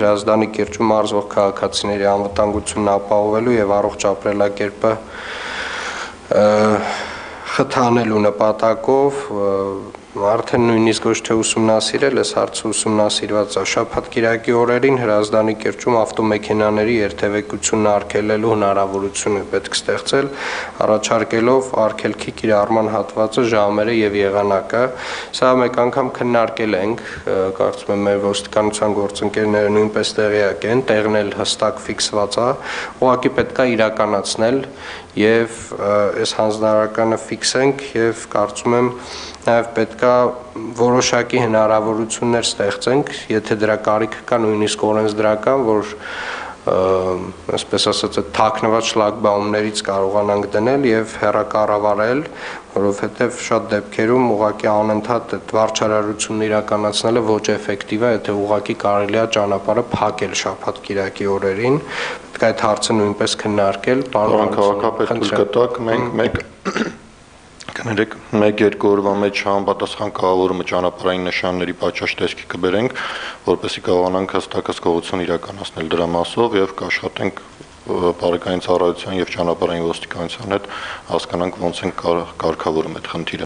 Հրազդանի կիրճում մարզվող քաղաքացիների անվտանգությունն ապահովելու եւ առողջ ապրելակերպը խթանելու նպատակով արդեն նույնիսկ ոչ թե ուսումնասիրել, այս հարցը ուսումնասիրված է շաբաթ-կիրակի օրերին Հրազդանի կիրճում ավտոմեքենաների երթևեկությունն արգելելու հնարավորություն է պետք ստեղծել, առաջարկելով արգելքի կիրառման հատվածը, ժամերը եւ եղանակը։ Սա մեկ անգամ քննարկել ենք, կարծում եմ մեր ոստիկանության գործընկերները նույնպես տեղյակ են, տեղն էլ հստակ ֆիքսված է, ուղղակի պետք է իրականացնել եւ այս հանձնարարականը ֆիքսենք եւ կարծում եմ նաև պետք է որոշակի հնարավորություններ ստեղծենք, եթե դրա կարիքը կա նույնիսկ օրենսդրական, որ այսպես ասած թաքնված շլագբաումներից կարողանանք դնել եւ հեռակառավարել, որովհետեւ շատ դեպքերում ուղղակի անընդհատ այդ վարչարարությունն իրականացնելը ոչ էֆեկտիվ է, եթե ուղղակի կարելի է ճանապարհը փակել շաբաթ-կիրակի օրերին, պետք է այդ հարցը նույնպես քննարկել, պարոն քաղաքապետ, թույլ կտակ մենք կներեք 1-2 օրվա մեջ համապատասխան կառավարումը ճանապարհային նշանների պատշաճ տեսքի կբերենք, որպեսզի կարողանանք հստակ հսկողություն իրականացնել դրա մասով եւ կաշխատենք բարեկային ծառայության եւ ճանապարհային ոստիկանության հետ հասկանանք ոնց են կարգավորում այդ խնդիրը։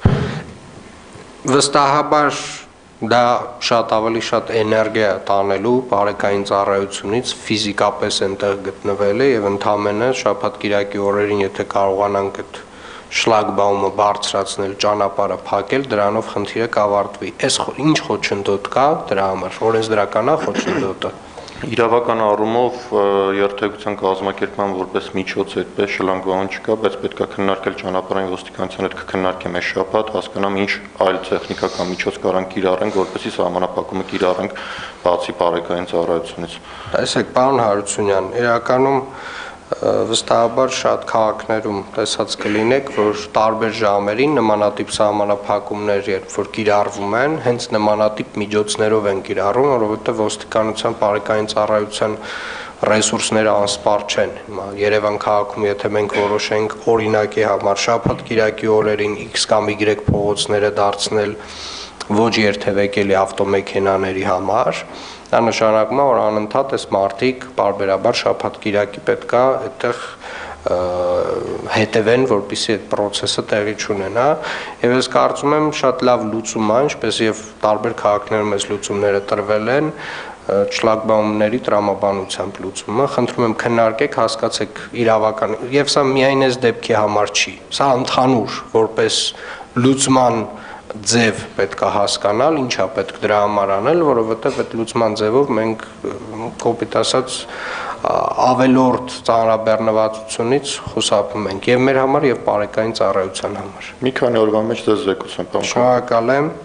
Վստահաբար դա շատ ավելի շատ էներգիա տանելու բարեկային ծառայությունից ֆիզիկապես այնտեղ գտնվելը եւ ընդամենը շաբաթ-կիրակի օրերին եթե կարողանանք այդ շլագբաումը բարձրացնել, ճանապարհը փակել, դրանով խնդիրը կավարտվի։ Այս ինչ խոչընդոտ կա դրա համար, օրենսդրական է խոչընդոտը։ Իրավական առումով երթևեկության կազմակերպման որպես միջոց այդպես շլագբաում չկա, բայց պետք է քննարկել ճանապարհային ոստիկանության հետ կքննարկեմ այս շաբաթ, հասկանամ ինչ այլ տեխնիկական միջոց կարան կիրառենք, որպեսզի սահմանափակումը կիրառենք բացի բարեկային ծառայությունից։ Տեսեք, պարոն Հարությունյան, իրականում վստահաբար շատ քաղաքներում տեսած կլինեք, որ տարբեր ժամերին նմանատիպ սահմանափակումներ երբ որ կիրառվում են, հենց նմանատիպ միջոցներով են կիրառում, որովհետև ոստիկանության բարեկային ծառայության ռեսուրսները անսպառ չեն։ Երևան քաղաքում եթե մենք որոշենք օրինակի համար շաբաթ-կիրակի օրերին X կամ Y փողոցները դարձնել ոչ երթևեկելի ավտոմեքենաների համար, դա նշանակում է, որ անընդհատ այս մարդիկ բարբերաբար շաբաթ-կիրակի պետք է այդտեղ հետևեն, որպեսզի այդ process-ը տեղի չունենա, եւ ես կարծում եմ շատ լավ լուծում է, ինչպես եւ տարբեր քաղաքներում այս լուծումները տրվել են, շլագբաումների տրամաբանությամբ լուծումը, խնդրում եմ քննարկեք, հասկացեք իրավական, եւ սա միայն այս դեպքի համար չի, սա ընդհանուր որպես լուծման ձև պետք է հասկանալ, ինչա պետք դրա համար անել, որովհետև այդ լուծման ձևով մենք կոպիտ ասած ավելորդ ծանրաբեռնվածությունից խուսափում ենք եւ մեր համար եւ բարեկային ծառայության համար։ Մի քանի օրվա մեջ ձեզ զեկուցեմ, պարոն։ Շնորհակալ եմ։